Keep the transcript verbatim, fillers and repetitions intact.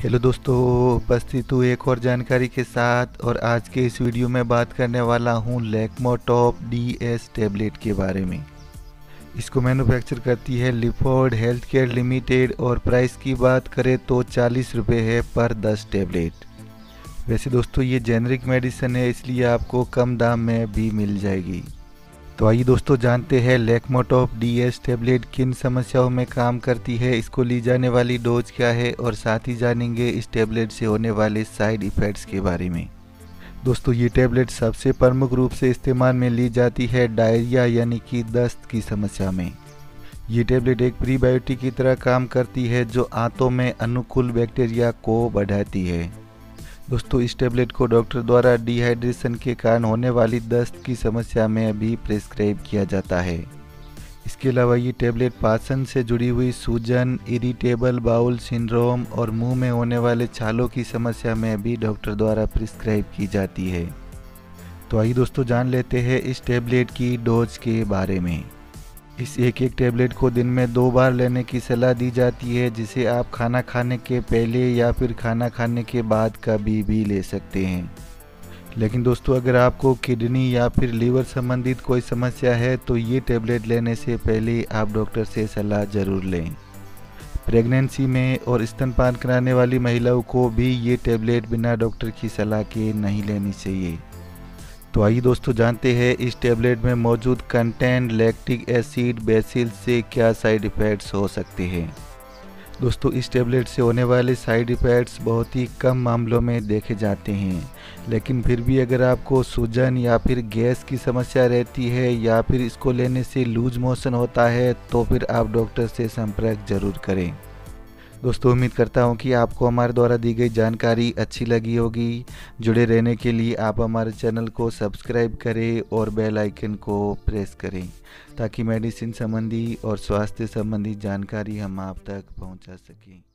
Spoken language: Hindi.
हेलो दोस्तों, उपस्थित हूँ एक और जानकारी के साथ। और आज के इस वीडियो में बात करने वाला हूँ Lacmo top D S tablet के बारे में। इसको मैन्युफैक्चर करती है लिफोर्ड हेल्थ केयर लिमिटेड और प्राइस की बात करें तो चालीस रुपये है पर दस टैबलेट। वैसे दोस्तों ये जेनरिक मेडिसिन है, इसलिए आपको कम दाम में भी मिल जाएगी। तो आइए दोस्तों जानते हैं Lacmo top D S tablet किन समस्याओं में काम करती है, इसको ली जाने वाली डोज क्या है और साथ ही जानेंगे इस टैबलेट से होने वाले साइड इफ़ेक्ट्स के बारे में। दोस्तों ये टैबलेट सबसे प्रमुख रूप से इस्तेमाल में ली जाती है डायरिया यानी कि दस्त की समस्या में। ये टैबलेट एक प्रीबायोटिक की तरह काम करती है जो आंतों में अनुकूल बैक्टीरिया को बढ़ाती है। दोस्तों इस टैबलेट को डॉक्टर द्वारा डिहाइड्रेशन के कारण होने वाली दस्त की समस्या में भी प्रिस्क्राइब किया जाता है। इसके अलावा ये टैबलेट पाचन से जुड़ी हुई सूजन, इरिटेबल बाउल सिंड्रोम और मुंह में होने वाले छालों की समस्या में भी डॉक्टर द्वारा प्रिस्क्राइब की जाती है। तो आइए दोस्तों जान लेते हैं इस टैबलेट की डोज के बारे में। इस एक एक टैबलेट को दिन में दो बार लेने की सलाह दी जाती है, जिसे आप खाना खाने के पहले या फिर खाना खाने के बाद कभी भी ले सकते हैं। लेकिन दोस्तों अगर आपको किडनी या फिर लीवर संबंधित कोई समस्या है तो ये टैबलेट लेने से पहले आप डॉक्टर से सलाह ज़रूर लें। प्रेगनेंसी में और स्तनपान कराने वाली महिलाओं को भी ये टैबलेट बिना डॉक्टर की सलाह के नहीं लेनी चाहिए। तो आइए दोस्तों जानते हैं इस टैबलेट में मौजूद कंटेंट लैक्टिक एसिड बेसिल से क्या साइड इफ़ेक्ट्स हो सकते हैं। दोस्तों इस टैबलेट से होने वाले साइड इफ़ेक्ट्स बहुत ही कम मामलों में देखे जाते हैं, लेकिन फिर भी अगर आपको सूजन या फिर गैस की समस्या रहती है या फिर इसको लेने से लूज मोशन होता है तो फिर आप डॉक्टर से संपर्क जरूर करें। दोस्तों उम्मीद करता हूँ कि आपको हमारे द्वारा दी गई जानकारी अच्छी लगी होगी। जुड़े रहने के लिए आप हमारे चैनल को सब्सक्राइब करें और बेल आइकन को प्रेस करें ताकि मेडिसिन संबंधी और स्वास्थ्य संबंधी जानकारी हम आप तक पहुँचा सकें।